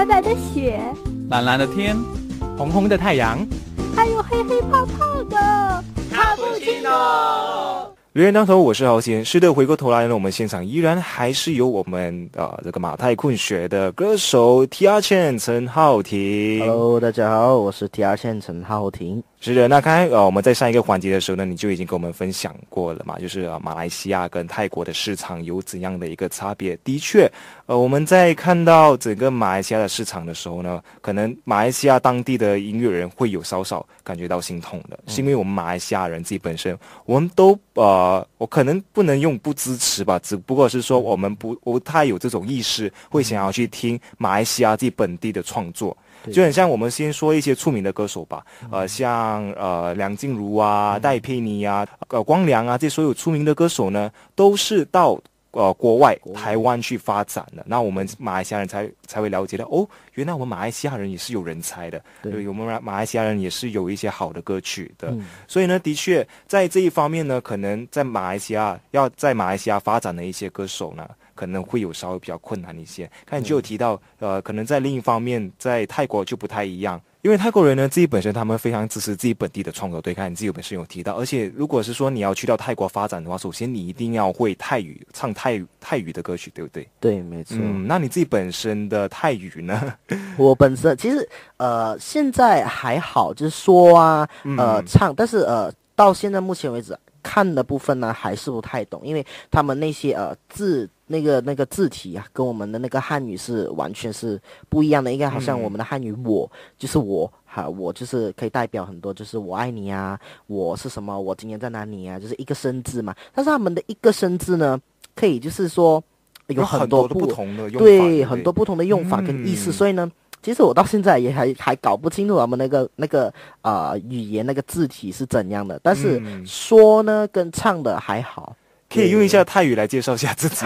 白白的雪， 蓝蓝的天， 红红的太阳， 还有黑黑泡泡的卡布奇诺。 留言当头，我是豪贤。是的，回过头来呢，我们现场依然还是有我们这个马太困学的歌手 Tia Chen 陈浩庭。 Hello， 大家好，我是 Tia Chen 陈浩庭。 是的，那刚才我们在上一个环节的时候呢，你就已经跟我们分享过了嘛，就是马来西亚跟泰国的市场有怎样的一个差别。的确，我们在看到整个马来西亚的市场的时候呢，可能马来西亚当地的音乐人会有稍稍感觉到心痛的，是因为我们马来西亚人自己本身，我们都我可能不能用不支持吧，只不过是说我们不太有这种意识，会想要去听马来西亚自己本地的创作。就很像我们先说一些出名的歌手吧，像梁静茹啊、戴佩妮啊、光良啊，这所有出名的歌手呢，都是到国外台湾去发展的。那我们马来西亚人才会了解到，哦，原来我们马来西亚人也是有人才的，对，我们马来西亚人也是有一些好的歌曲的。所以呢，的确在这一方面呢，可能在马来西亚发展的一些歌手呢，可能会有稍微比较困难一些。看你就有提到，可能在另一方面，在泰国就不太一样，因为泰国人呢自己本身他们非常支持自己本地的创作。对，看你自己本身有提到，而且如果是说你要去到泰国发展的话，首先你一定要会泰语，唱泰语的歌曲，对不对？ 对，没错。 那你自己本身的泰语呢？ 我本身其实现在还好，就是说啊，唱，但是到现在目前为止。看的部分呢还是不太懂，因为他们那些字那个字体啊，跟我们的那个汉语是完全是不一样的。应该好像我们的汉语我就是我哈，我就是可以代表很多，就是我爱你啊，我是什么，我今年在哪里啊，就是一个生字嘛。但是他们的一个生字呢，可以就是说有很多不同的用法， 对，很多不同的用法跟意思，所以呢。其实我到现在也还搞不清楚他们那个语言那个字体是怎样的，但是说呢跟唱的还好。 可以用一下泰语来介绍一下自己。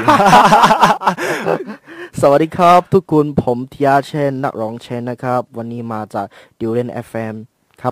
สวัสดีครับทุกคนผมเทียเชนนักร้องเชนนะครับวันนี้มาจากดิวเลน FM ครับ。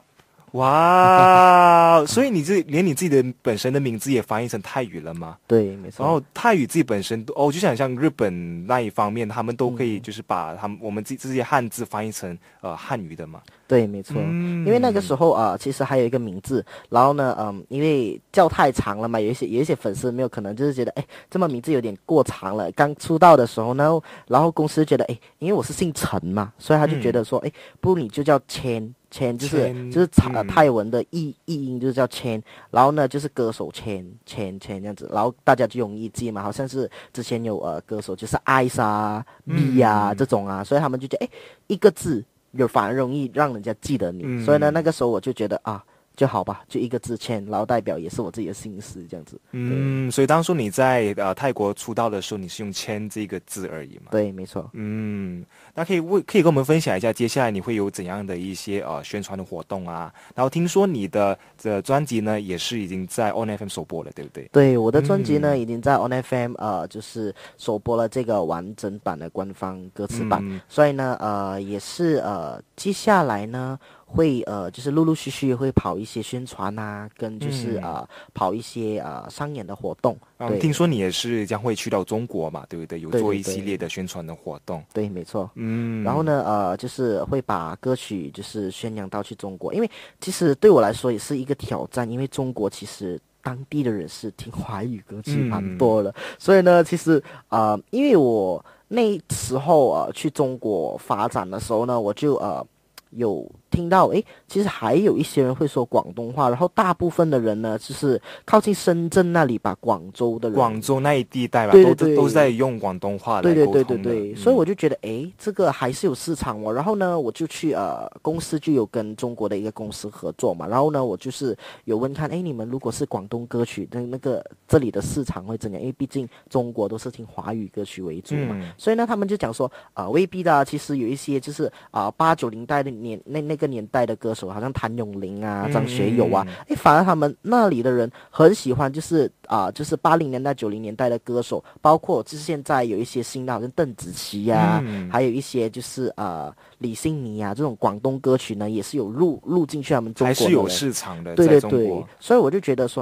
哇，所以连你自己的本身的名字也翻译成泰语了吗？ 对，没错。 然后泰语自己本身就想像日本那一方面，他们都可以就是把我们这些汉字翻译成汉语的嘛。 对，没错。因为那个时候其实还有一个名字，然后呢，因为叫太长了嘛，有一些粉丝没有可能就是觉得，这么名字有点过长了。刚出道的时候呢，然后公司觉得，因为我是姓陈嘛，所以他就觉得说，不如你就叫千就是泰文的译音就是叫千，然后呢就是歌手千这样子，然后大家就容易记嘛，好像是之前有歌手就是艾莎、米啊这种啊，所以他们就觉得一个字反而容易让人家记得你，所以呢那个时候我就觉得就好吧，就一个字千，然后代表也是我自己的姓氏这样子。 所以当初你在泰国出道的时候，你是用千这个字而已嘛？ 对，没错。 那可以跟我们分享一下，接下来你会有怎样的一些宣传的活动啊？然后听说你的专辑呢也是已经在 On FM 首播了，对不对？ 对，我的专辑呢已经在 On FM 就是首播了这个完整版的官方歌词版，所以呢也是接下来呢会就是陆陆续续会跑一些宣传啊，跟就是跑一些商演的活动。 听说你也是将会去到中国嘛，对不对？有做一系列的宣传的活动。 对，没错。然后呢就是会把歌曲就是宣扬到去中国，因为其实对我来说也是一个挑战，因为中国其实当地的人是听华语歌曲蛮多了，所以呢其实因为我那时候去中国发展的时候呢，我就有听到其实还有一些人会说广东话，然后大部分的人呢就是靠近深圳那里吧，广州的人， 广州那一地带吧，都是在用广东话来沟通的。 对，所以我就觉得这个还是有市场哦。然后呢我就去公司就有跟中国的一个公司合作嘛，然后呢我就是有问看你们如果是广东歌曲的那个这里的市场会怎样，因为毕竟中国都是听华语歌曲为主嘛，所以呢他们就讲说未必的，其实有一些就是80-90代的那个年代的歌手，好像谭咏麟啊、张学友啊，反而他们那里的人很喜欢，就是就是80年代、90年代的歌手，包括就是现在有一些新的，好像邓紫棋啊，还有一些就是李心妮啊，这种广东歌曲呢，也是有录进去他们中国的人， 还是有市场的， 对， 在中国。 所以我就觉得说，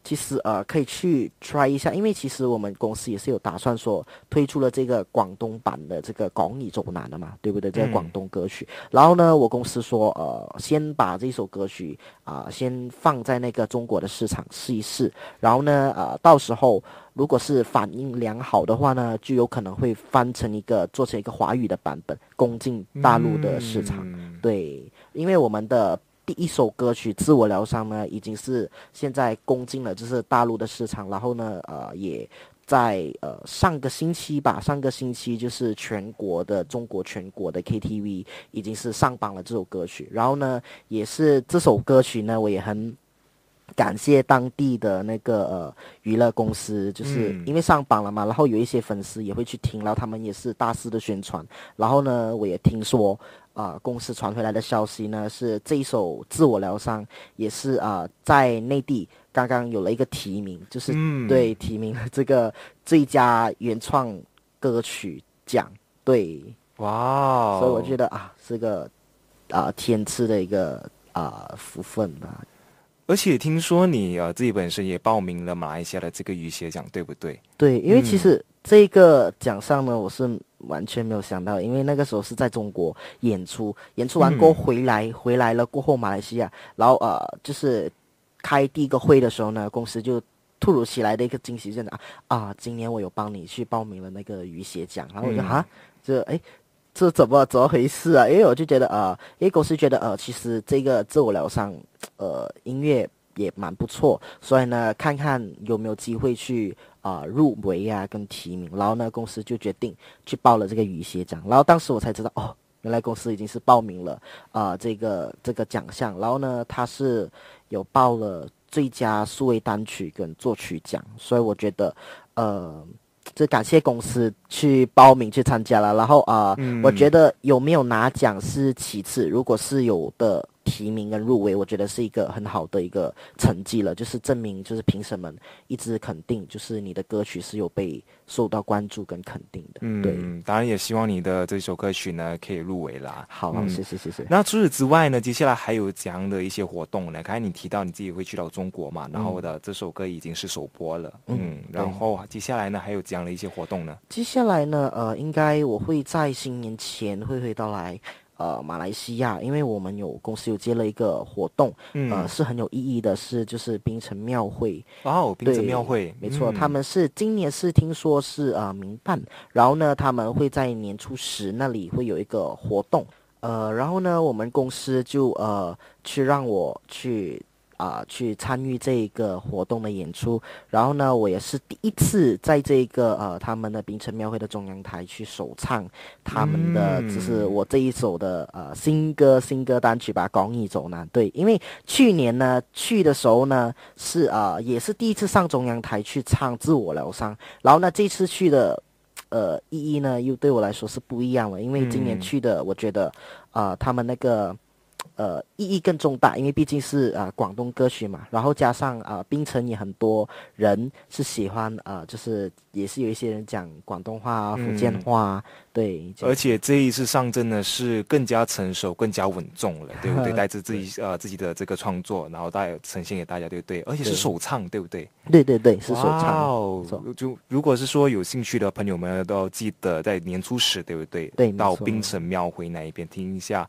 其实可以去 try 一下，因为其实我们公司也是有打算说推出了这个广东版的这个港语走南的嘛，对不对？这个广东歌曲。然后呢，我公司说先把这首歌曲先放在那个中国的市场试一试，然后呢到时候如果是反应良好的话呢，就有可能会做成一个华语的版本，攻进大陆的市场。对，因为我们的第一首歌曲《自我疗伤》呢，已经是现在攻进了就是大陆的市场，然后呢，也在上个星期就是中国全国的 KTV 已经是上榜了这首歌曲，然后呢，也是这首歌曲呢，我也很感谢当地的那个娱乐公司，就是因为上榜了嘛，然后有一些粉丝也会去听，然后他们也是大肆的宣传，然后呢，我也听说公司传回来的消息呢，是这一首《自我疗伤》也是在内地刚刚有了一个提名，就是对提名了这个最佳原创歌曲奖，对， 哇， 所以我觉得是个天赐的一个福分啊。 而且听说你自己本身也报名了马来西亚的这个雨鞋奖，对不对？ 对，因为其实这个奖项呢，我是完全没有想到，因为那个时候是在中国演出完过后回来了过后马来西亚，然后就是开第一个会的时候呢，公司就突如其来的一个惊喜，就是今年我有帮你去报名了那个雨鞋奖，然后我就这怎么回事啊？因为我就觉得因为公司觉得其实这个自我疗伤音乐也蛮不错，所以呢看看有没有机会去入围跟提名，然后呢公司就决定去报了这个雨鞋奖，然后当时我才知道原来公司已经是报名了这个奖项，然后呢他是有报了最佳数位单曲跟作曲奖，所以我觉得就感谢公司去报名去参加了，然后我觉得有没有拿奖是其次，如果是有的提名跟入围，我觉得是一个很好的一个成绩了，就是证明就是评审们一直肯定，就是你的歌曲是有被受到关注跟肯定的。对， 当然也希望你的这首歌曲呢可以入围啦。 好，谢谢。 那除此之外呢，接下来还有怎样的一些活动呢？刚才你提到你自己会去到中国嘛，然后这首歌已经是首播了，然后接下来呢还有怎样的一些活动呢？ 接下来呢，应该我会在新年前会回到来马来西亚，因为我们公司有接了一个活动，是很有意义的，就是槟城庙会。 槟城庙会， 没错，他们是今年是听说是民办，然后呢他们会在年初10那里会有一个活动，然后呢我们公司就让我去参与这个活动的演出，然后呢，我也是第一次在这个他们的槟城庙会的中央台去首唱他们的，就是我这一首的新歌单曲吧，《港语走南》。对，因为去年呢去的时候呢是也是第一次上中央台去唱《自我疗伤》，然后呢这次去的意义呢又对我来说是不一样了，因为今年去的我觉得他们那个意义更重大，因为毕竟是广东歌曲嘛，然后加上槟城也很多人是喜欢就是也是有一些人讲广东话福建话对， 而且这一次上阵呢是更加成熟更加稳重了，对不对？带着自己的这个创作，然后呈现给大家，对不对？而且是首唱，对不对？ 对，是首唱。 就如果是说有兴趣的朋友们都要记得在年初10，对不对？ 对， 到槟城庙会那一边听一下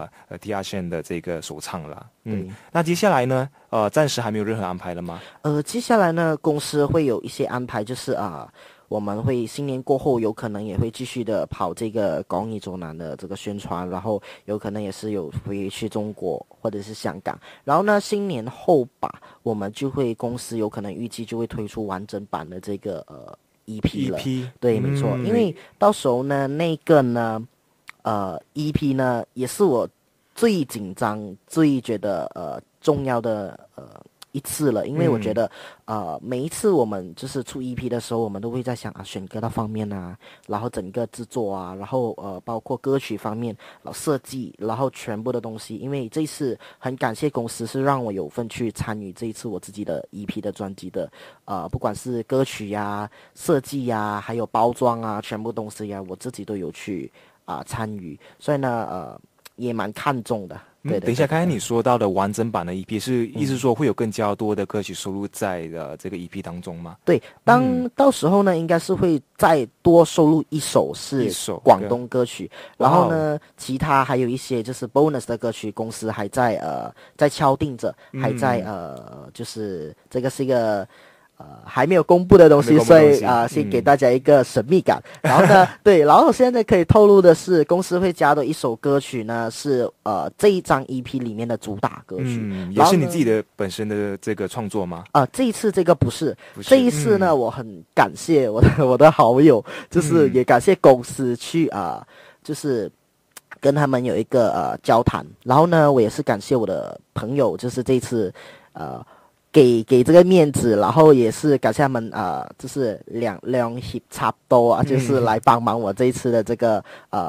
Tia Shan 的这个首唱啦。那接下来呢暂时还没有任何安排了吗？ 接下来呢公司会有一些安排，就是我们会新年过后有可能也会继续的跑这个港语走南的这个宣传，然后有可能也是有回去中国或者是香港，然后呢新年后吧，我们公司有可能预计就会推出完整版的这个EP 了。对，没错，因为到时候呢那个呢EP 呢也是我最紧张最觉得重要的一次了，因为我觉得每一次我们就是出 EP 的时候，我们都会在想选歌的方面然后整个制作然后包括歌曲方面设计，然后全部的东西，因为这一次很感谢公司是让我有份去参与这一次我自己的 EP 的专辑的不管是歌曲设计还有包装全部东西我自己都有去参与，所以呢也蛮看重的。对， 等一下，刚才你说到的完整版的 EP 是意思说会有更加多的歌曲收录在这个 EP 当中吗？ 对，到时候呢，应该是会再多收录一首是广东歌曲，然后呢，其他还有一些就是 bonus 的歌曲，公司还在敲定着，还在就是这个是一个。还没有公布的东西，所以先给大家一个神秘感。然后呢，对，然后现在可以透露的是，公司会加的一首歌曲呢，是这一张 EP 里面的主打歌曲， 也是你自己的本身的这个创作吗？ 这一次这个不是，这一次呢，我很感谢我的好友，就是也感谢公司去就是跟他们有一个交谈。然后呢，我也是感谢我的朋友，就是这一次给这个面子，然后也是感谢他们就是两協差不多就是来帮忙我这一次的这个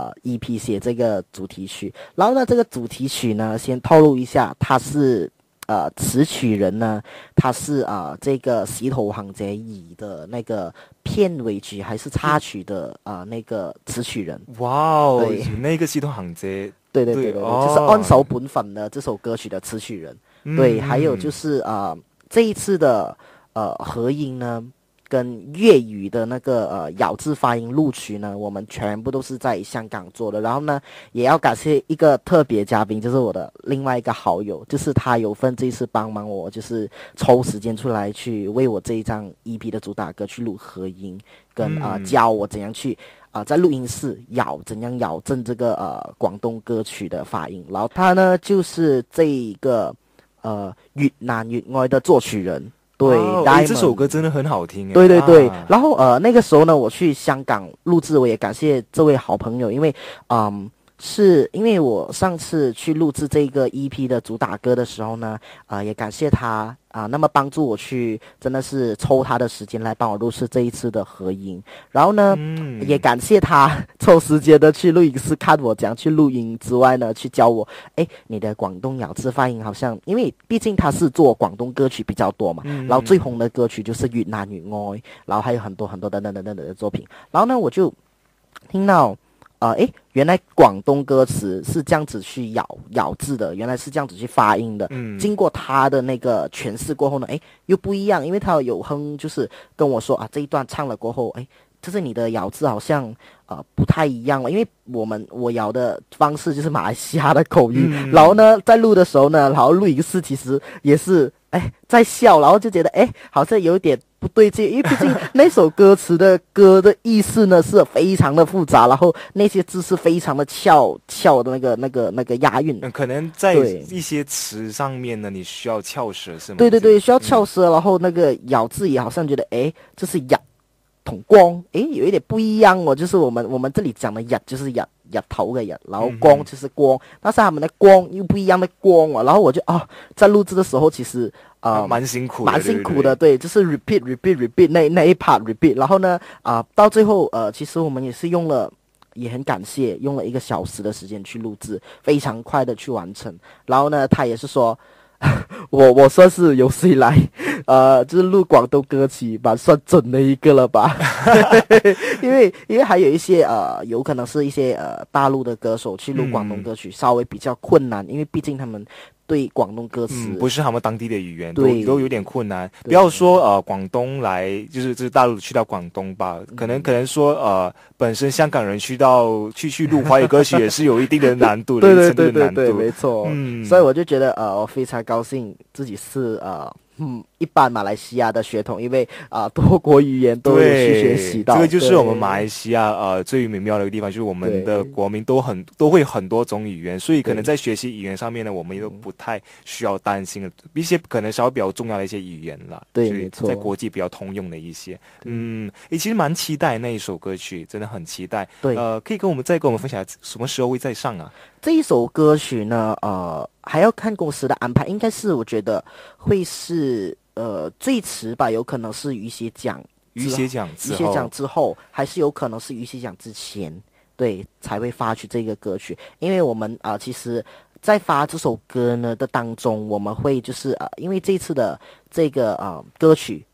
EP 写这个主题曲。然后呢，这个主题曲呢，先透露一下，它是词曲人呢，他是这个《使徒行者2》的那个片尾曲还是插曲的那个词曲人。 哇哦，那个《使徒行者》 对，就是安守本分的这首歌曲的词曲人。对，还有就是这一次的合音呢，跟粤语的那个咬字发音录取呢，我们全部都是在香港做的。然后呢，也要感谢一个特别嘉宾，就是我的另外一个好友，就是他有份这一次帮忙我，就是抽时间出来去为我这一张 EP 的主打歌去录合音，跟教我怎样去在录音室怎样咬正这个广东歌曲的发音。然后他呢，就是这一个越难越爱的作曲人。对， 这首歌真的很好听。 对，然后那个时候呢，我去香港录制，我也感谢这位好朋友，因为是因为我上次去录制这个 EP 的主打歌的时候呢，也感谢他那么帮助我去，真的是抽他的时间来帮我录制这一次的合音。然后呢，也感谢他抽时间的去录音室看我怎样去录音之外呢，去教我，你的广东咬字发音好像，因为毕竟他是做广东歌曲比较多嘛，然后最红的歌曲就是越难越爱，然后还有很多很多等等的作品。然后呢，我就听到原来广东歌词是这样子去咬字的，原来是这样子去发音的。经过他的那个诠释过后呢，又不一样，因为他有就是跟我说这一段唱了过后，就是你的咬字好像不太一样了，因为我咬的方式就是马来西亚的口音，然后呢在录的时候呢，然后录音室其实也是在笑，然后就觉得好像有点不对劲，因为毕竟那首歌词的歌的意思呢是非常的复杂，然后那些字是非常的翘的那个押韵， 可能在一些词上面呢，你需要翘舌是吗？ 对，需要翘舌，然后那个咬字也好像觉得这是咬同光，有一点不一样哦，就是我们这里讲的日就是日头的日，然后光就是光，但是他们的光又不一样的光然后我就在录制的时候其实蛮辛苦的， 对，就是 repeat 那一 part repeat， 然后呢到最后其实我们也是也很感谢用了1个小时的时间去录制，非常快的去完成。然后呢，他也是说我算是有史以来就是录广东歌曲蛮算准的一个了吧因为还有一些有可能是一些大陆的歌手去录广东歌曲稍微比较困难，因为毕竟他们对广东歌词不是他们当地的语言，都有点困难。不要说广东来，就是大陆去到广东吧，可能说本身香港人去录华语歌曲也是有一定的难度的， 对，没错。所以我就觉得我非常高兴自己是一般马来西亚的血统，因为多国语言都有去学习到。 这个就是我们马来西亚最美妙的一个地方，就是我们的国民都会很多种语言，所以可能在学习语言上面呢，我们都不太需要担心一些可能稍微比较重要的一些语言啦。 对，没错， 在国际比较通用的一些。其实蛮期待那一首歌曲，真的很期待。 对， 可以跟我们分享什么时候会再上啊？ 这一首歌曲呢，还要看公司的安排，应该是我觉得会是最迟吧，有可能是鱼血奖之后，还是有可能是鱼血奖之前，对，才会发去这个歌曲。因为我们其实在发这首歌呢的当中，我们会就是因为这次的这个歌曲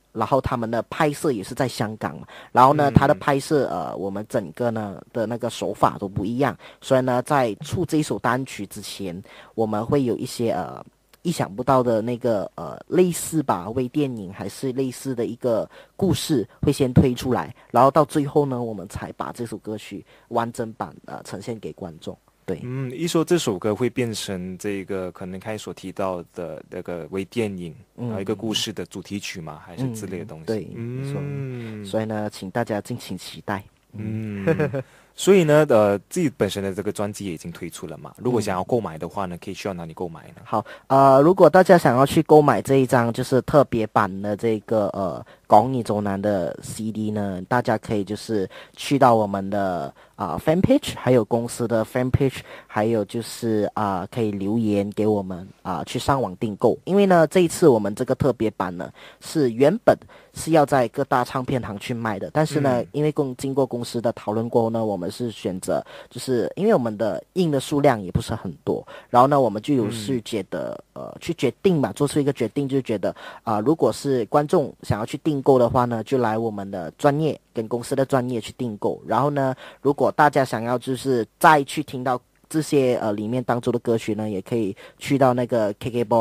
然后他们的拍摄也是在香港嘛，然后呢，他的拍摄我们整个呢的那个手法都不一样，所以呢，在出这一首单曲之前，我们会有一些意想不到的那个类似吧微电影还是类似的一个故事会先推出来，然后到最后呢，我们才把这首歌曲完整版呈现给观众。对， 一说这首歌会变成这个可能开始所提到的那个微电影，一个故事的主题曲嘛，还是之类的东西。 对，没错。所以呢，请大家敬请期待。 所以呢，自己本身的这个专辑也已经推出了嘛。如果想要购买的话呢，可以去到哪里购买呢？ 好，如果大家想要去购买这一张就是特别版的这个港语走南的 CD 呢，大家可以就是去到我们的fan page， 还有公司的 fan page， 还有就是可以留言给我们去上网订购。因为呢，这一次我们这个特别版呢是原本是要在各大唱片行去卖的，但是呢，因为经过公司的讨论过后呢，我们是选择就是因为我们的印的数量也不是很多，然后呢，我们就有是觉得去决定嘛，做出一个决定，就觉得如果是观众想要去订购的话呢，就来我们的专业跟公司的专业去订购。然后呢，如果大家想要就是再去听到这些里面当中的歌曲呢，也可以去到那个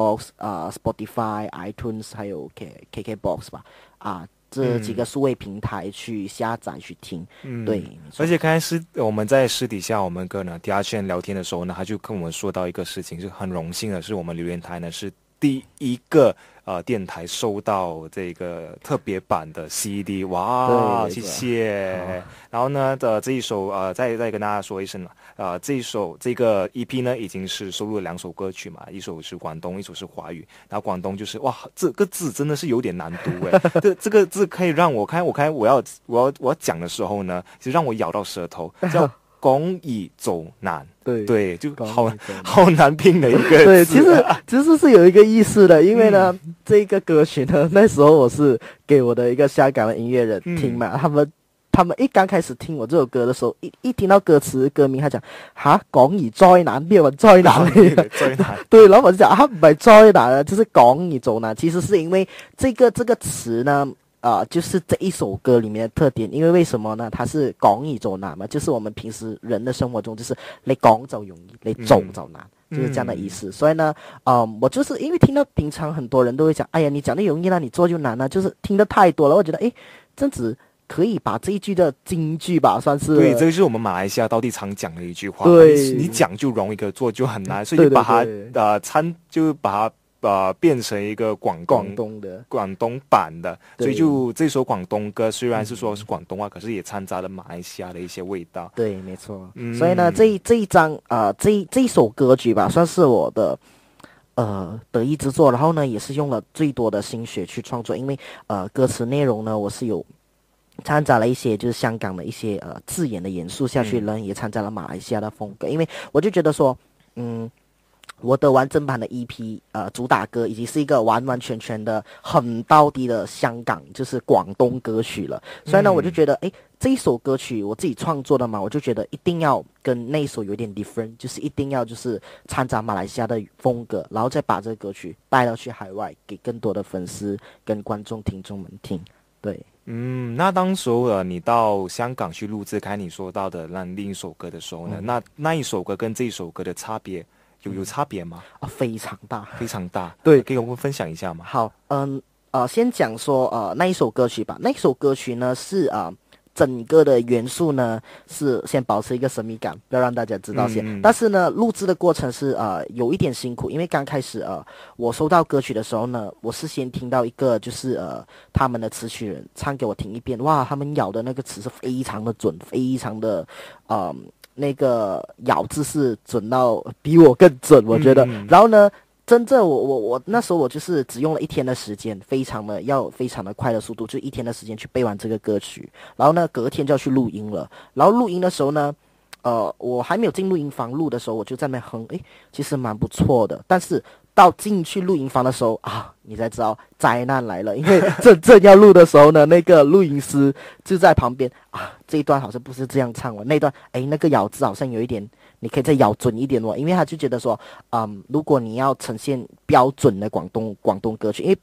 KKBOX、Spotify、iTunes 还有 KKBOX 吧，这几个数位平台去下载去听。对， 而且刚才我们在私底下我们跟第二圈聊天的时候呢，他就跟我们说到一个事情，是很荣幸的是我们留言台呢是第一个电台收到这个特别版的 CD， 哇，谢谢。然后呢这一首再跟大家说一声了，这个 EP 呢已经是收录了2首歌曲嘛，一首是广东，一首是华语。然后广东就是哇，这个字真的是有点难读诶这个字可以让我要讲的时候呢，就让我咬到舌头，叫港语走难。对，就好难拼的一个字。 对，其实是有一个意思的，因为呢，这个歌曲呢，那时候我是给我的一个香港的音乐人听嘛，他们一刚开始听我这首歌的时候，一听到歌词歌名，他讲港语災難，邊有災難嚟嘅？災難。對，然後我就講唔係災難啊，就是港語走難。其實是因為這個詞呢。就是这一首歌里面的特点，因为为什么呢？它是港语走难嘛，就是我们平时人的生活中，就是你讲就容易，你走就难，就是这样的意思。所以呢，我就是因为听到平常很多人都会讲，哎呀，你讲的容易啦，你做就难了，就是听得太多了，我觉得，这样子可以把这一句的金句吧，算是。 对，这个是我们马来西亚当地常讲的一句话。 对， 你讲就容易，可做就很难，所以就把它就把它。变成一个广东版的，所以就这首广东歌虽然是说是广东话，可是也掺杂了马来西亚的一些味道。 对，没错。所以呢，这一张这一首歌曲吧，算是我的得意之作。然后呢，也是用了最多的心血去创作，因为歌词内容呢，我是有掺杂了一些就是香港的一些字眼的元素下去，呢也掺杂了马来西亚的风格。因为我就觉得说，我的完整版的 EP 主打歌已经是一个完完全全的很道地的香港就是广东歌曲了，所以呢我就觉得这一首歌曲我自己创作的嘛，我就觉得一定要跟那一首有点 different， 就是一定要就是掺杂马来西亚的风格，然后再把这个歌曲带到去海外给更多的粉丝跟观众听众们听。对， 那当时你到香港去录制你说到的那另一首歌的时候呢，那一首歌跟这一首歌的差别有差别吗？ 非常大， 非常大。 对， 可以跟我们分享一下吗？ 好，先讲说那一首歌曲吧。那一首歌曲呢是整个的元素呢是先保持一个神秘感，不要让大家知道先。但是呢，录制的过程是有一点辛苦，因为刚开始我收到歌曲的时候呢，我是先听到一个就是他们的词曲人唱给我听一遍，哇，他们咬的那个词是非常的准，非常的那个咬字是准到比我更准，我觉得。然后呢，真正我那时候我就是只用了1天的时间，非常的快的速度，就1天的时间去背完这个歌曲。然后呢，隔天就要去录音了。然后录音的时候呢，我还没有进录音房录的时候，我就在那边哼，其实蛮不错的。但是到进去录音房的时候你才知道灾难来了，因为真正要录的时候呢，那个录音师就在旁边这一段好像不是这样唱那段那个咬字好像有一点，你可以再咬准一点因为他就觉得说如果你要呈现标准的广东歌曲，因为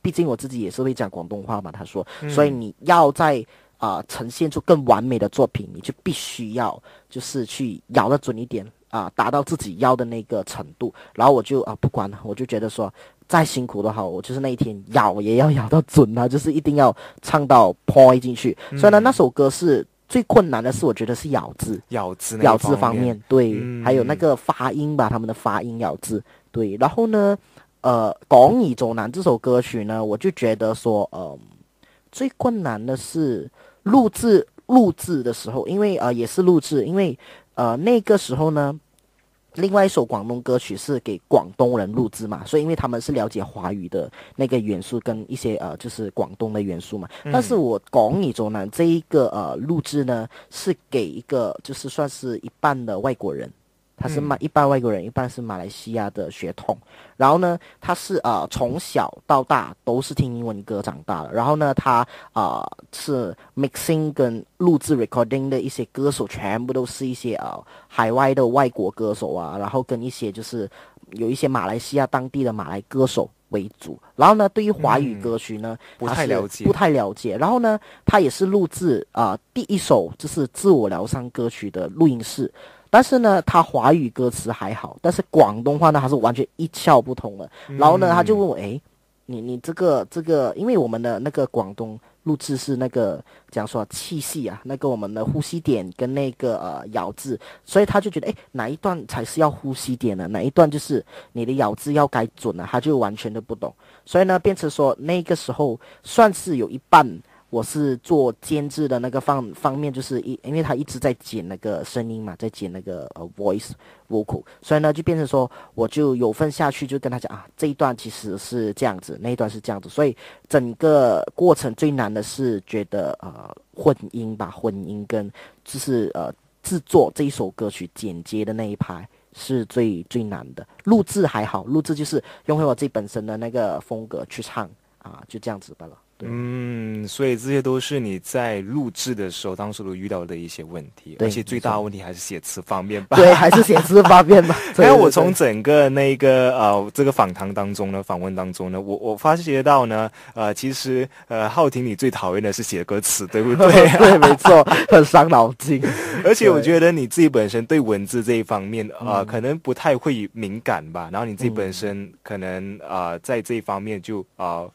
毕竟我自己也是会讲广东话嘛，他说，所以你要在呈现出更完美的作品，你就必须要就是去咬得准一点达到自己要的那个程度。然后我就不管了，我就觉得说再辛苦都好，我就是那一天咬也要咬到准啊，就是一定要唱到 point 进去。所以呢，那首歌是最困难的是，我觉得是咬字方面，对，还有那个发音吧，他们的发音咬字，对。然后呢，讲易做难这首歌曲呢，我就觉得说，最困难的是录制的时候，因为也是录制，因为那个时候呢。另外一首广东歌曲是给广东人录制嘛，所以因为他们是了解华语的那个元素跟一些就是广东的元素嘛。但是我讲易做难这一个录制呢，是给一个就是算是一半的外国人，他是一半外国人，一半是马来西亚的血统。然后呢，他是从小到大都是听英文歌长大的。然后呢，他是 mixing 跟录制 recording 的一些歌手，全部都是一些海外的外国歌手啊，然后跟一些就是有一些马来西亚当地的马来歌手为主。然后呢，对于华语歌曲呢， 不太了解。 然后呢，他也是录制第一首就是自我疗伤歌曲的录音室。但是呢，他华语歌词还好，但是广东话呢，还是完全一窍不通了。然后呢，他就问我，你这个，因为我们的那个广东录制是那个讲说气息啊，那个我们的呼吸点跟那个咬字，所以他就觉得哪一段才是要呼吸点呢？哪一段就是你的咬字要该准了，他就完全都不懂。所以呢，变成说那个时候算是有一半。我是做监制的那个方面，就是因为他一直在剪那个声音嘛，在剪那个voice vocal， 所以呢就变成说我就有份下去，就跟他讲这一段其实是这样子，那一段是这样子，所以整个过程最难的是觉得混音跟就是制作这一首歌曲剪接的那一拍是最难的。录制还好，录制就是用回我自己本身的那个风格去唱就这样子罢了。 所以这些都是你在录制的时候当时都遇到的一些问题，而且最大的问题还是写词方面吧。 对，还是写词方面吧。 还有我从整个那个这个访问当中呢，我发觉到呢，其实浩廷你最讨厌的是写歌词，对不对？ 对，没错，很伤脑筋。 而且我觉得你自己本身对文字这一方面可能不太会敏感吧，然后你自己本身可能在这一方面就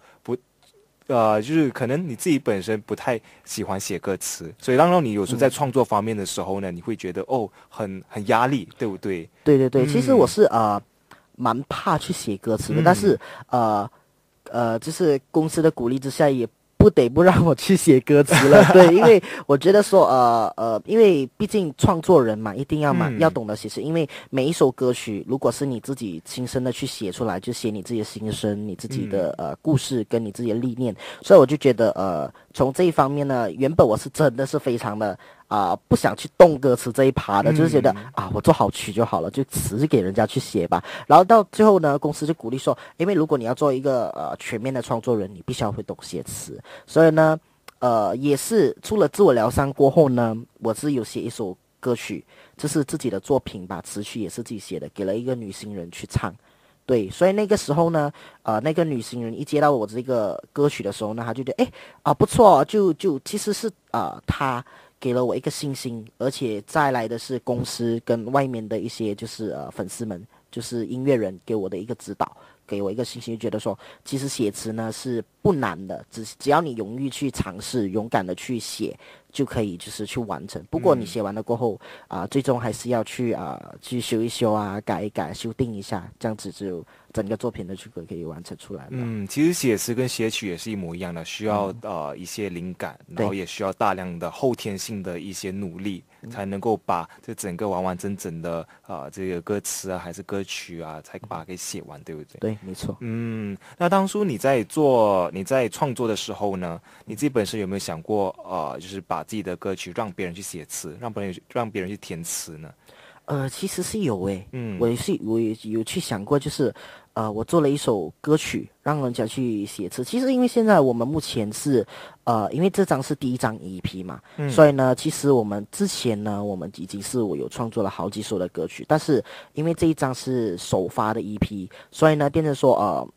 就是可能你自己本身不太喜欢写歌词，所以让你有时候在创作方面的时候呢，你会觉得很压力，对不对？ 对，其实我是蛮怕去写歌词的，但是就是公司的鼓励之下也不得不让我去写歌词了。对，因为我觉得说因为毕竟创作人嘛，一定要要懂得写词，因为每一首歌曲如果是你自己亲身的去写出来，就写你自己的心声，你自己的故事跟你自己的理念，所以我就觉得从这一方面呢，原本我是真的是非常的不想去动歌词这一趴的，就是觉得我做好曲就好了，就词给人家去写吧。然后到最后呢，公司就鼓励说，因为如果你要做一个全面的创作人，你必须要会懂写词。所以呢，也是出了自我疗伤过后呢，我是有写一首歌曲，这是自己的作品吧，词曲也是自己写的，给了一个女新人去唱。对，所以那个时候呢，那个女新人一接到我这个歌曲的时候呢，她就觉得不错，就其实是她给了我一个信心，而且再来的是公司跟外面的一些就是粉丝们，就是音乐人给我的一个指导，给我一个信心，就觉得说其实写词呢是不难的，只要你勇于去尝试，勇敢的去写，就可以就是去完成。不过你写完了过后最终还是要去修一修改一改，修订一下，这样子就整个作品的曲可以完成出来了。 其实写词跟写曲也是一模一样的，需要一些灵感，然后也需要大量的后天性的一些努力，才能够把这整个完完整整的这个歌词还是歌曲才把它给写完，对不对？ 对，没错。 那当初你在创作的时候呢，你自己本身有没有想过就是把自己的歌曲让别人去写词，让别人去填词呢？ 其实是有我有去想过，就是我做了一首歌曲让人家去写词。其实因为现在我们目前是因为这张是第一张 EP 嘛，所以呢其实我们之前呢我们已经是我有创作了好几首的歌曲，但是因为这一张是首发的 EP， 所以呢变成说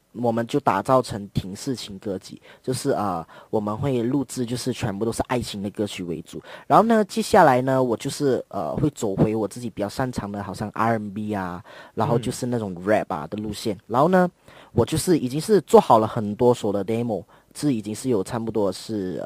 我们就打造成停式情歌集，就是我们会录制就是全部都是爱情的歌曲为主。然后呢，接下来呢，我就是会走回我自己比较擅长的，好像 R&B 啊，然后就是那种 rap 啊的路线。然后呢，我就是已经是做好了很多首的 demo， 是已经是有差不多是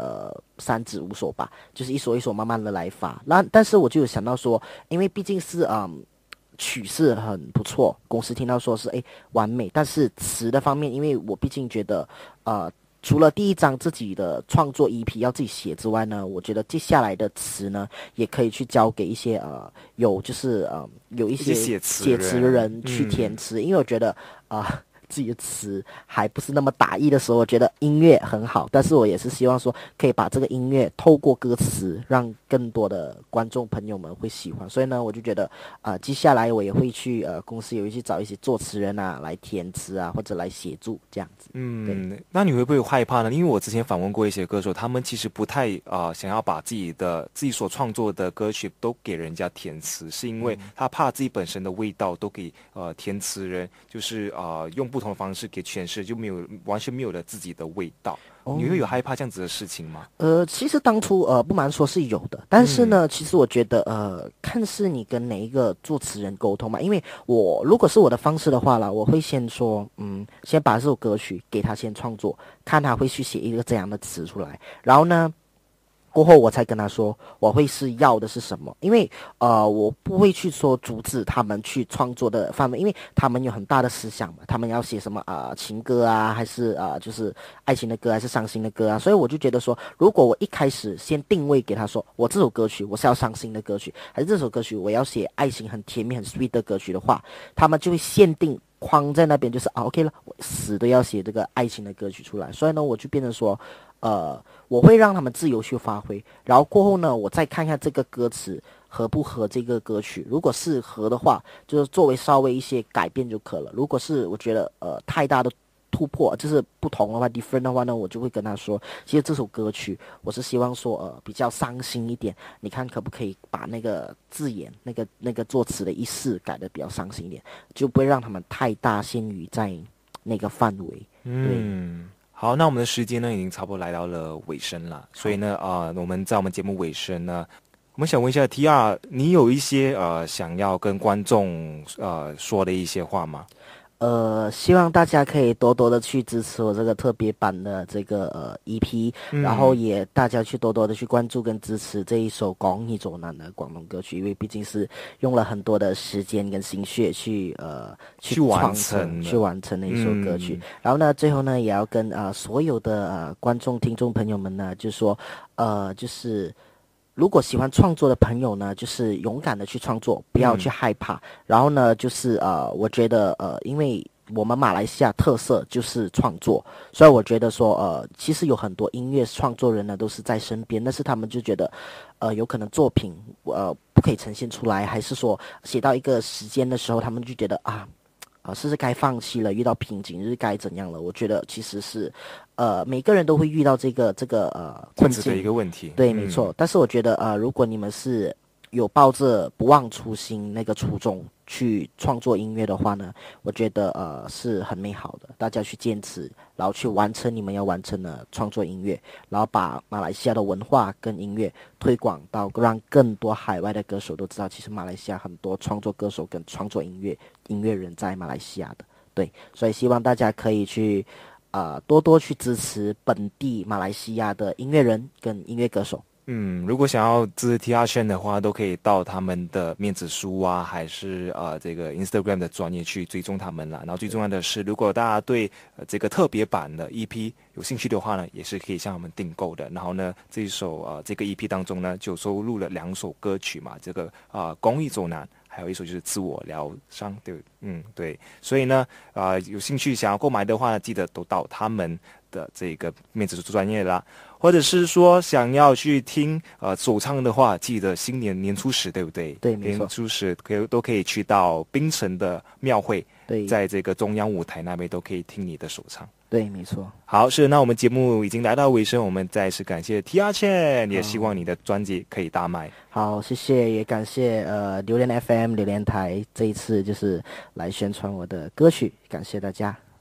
3至5首吧，就是一首一首慢慢的来发。但是我就有想到说，因为毕竟是曲是很不错，公司听到说是完美，但是词的方面，因为我毕竟觉得除了第一张自己的创作 EP 要自己写之外呢，我觉得接下来的词呢也可以去交给一些有一些写词人去填词，因为我觉得自己的词还不是那么打意的时候，我觉得音乐很好，但是我也是希望说可以把这个音乐透过歌词让更多的观众朋友们会喜欢，所以呢我就觉得接下来我也会去公司也会去找一些作词人啊来填词啊或者来协助这样子。 那你会不会害怕呢？因为我之前访问过一些歌手，他们其实不太想要把自己所创作的歌曲都给人家填词，是因为他怕自己本身的味道都给填词人就是用不同的方式给诠释，就完全没有了自己的味道。你会有害怕这样子的事情吗？ 其实当初不瞒说是有的，但是呢，其实我觉得看是你跟哪一个作词人沟通嘛。因为如果是我的方式的话啦，我会先说，先把这首歌曲给他先创作，看他会去写一个这样的词出来，然后呢，过后我才跟他说我会是要的是什么，因为我不会去说阻止他们去创作的范围，因为他们有很大的思想嘛，他们要写什么情歌啊，还是就是爱情的歌，还是伤心的歌啊，所以我就觉得说，如果我一开始先定位给他说，我这首歌曲我是要伤心的歌曲，还是这首歌曲我要写爱情很甜蜜很 sweet 的歌曲的话，他们就会限定框在那边，就是OK 了，我死都要写这个爱情的歌曲出来，所以呢，我就变成说我会让他们自由去发挥，然后过后呢，我再看看这个歌词合不合这个歌曲，如果是合的话，就是作为稍微一些改变就可了。如果是我觉得太大的突破，就是不同的话 different 的话呢，我就会跟他说，其实这首歌曲我是希望说比较伤心一点，你看可不可以把那个字眼那个作词的意思改得比较伤心一点，就不会让他们太大限于在那个范围。 好，那我们的时间呢已经差不多来到了尾声了，所以呢我们在我们节目尾声呢，我们想问一下 TR， 你有一些想要跟观众说的一些话吗？ 希望大家可以多多的去支持我这个特别版的这个EP，然后也大家去多多的去关注跟支持这一首《講義做難》的廣東歌曲，因為畢竟是用了很多的時間跟心血去完成的一首歌曲。然後呢，最後呢，也要跟所有的觀眾聽眾朋友們呢，就說就是如果喜歡創作的朋友呢，就是勇敢的去創作，不要去害怕。然後呢，就是我覺得因為我們馬來西亞特色就是創作，所以我覺得說其實有很多音樂創作人呢都是在身邊，但是他們就覺得有可能作品不可以呈現出來，還是說寫到一個時間的時候，他們就覺得是該放棄了，遇到瓶頸是該怎樣了。我覺得其實是每個人都會遇到這個困境的一個問題， 對，沒錯。但是我覺得如果你們是有抱着不忘初心那個初衷去創作音樂的話呢，我覺得是很美好的。大家去堅持，然後去完成你們要完成的創作音樂，然後把馬來西亞的文化跟音樂推廣到，讓更多海外的歌手都知道，其實馬來西亞很多創作歌手跟創作音樂人在馬來西亞的。對，所以希望大家可以去多多去支持本地馬來西亞的音樂人跟音樂歌手。 如果想要支持 TR Chen 的话，都可以到他们的面子书啊，还是这个 Instagram 的专页去追踪他们啦。然后最重要的是，如果大家对这个特别版的 EP 有兴趣的话呢，也是可以向我们订购的。然后呢，这一首这个 EP 当中呢，就收录了2首歌曲嘛，这个公益走难，还有一首就是自我疗伤，对，对。所以呢，有兴趣想要购买的话呢，记得都到他们的这个面子书专业啦。或者是说想要去听首唱的话，记得新年初时，对不对？ 对，没错。 年初时都可以去到槟城的庙会， 对， 在这个中央舞台那边都可以听你的首唱。 对，没错。 好，那我们节目已经来到尾声，我们再次感谢 TR Chen，也希望你的专辑可以大卖。 好，謝謝，也感謝榴蓮 FM 榴蓮台這一次就是來宣傳我的歌曲，感謝大家。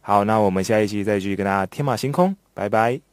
好，那我们下一期再继续跟大家天马行空，拜拜。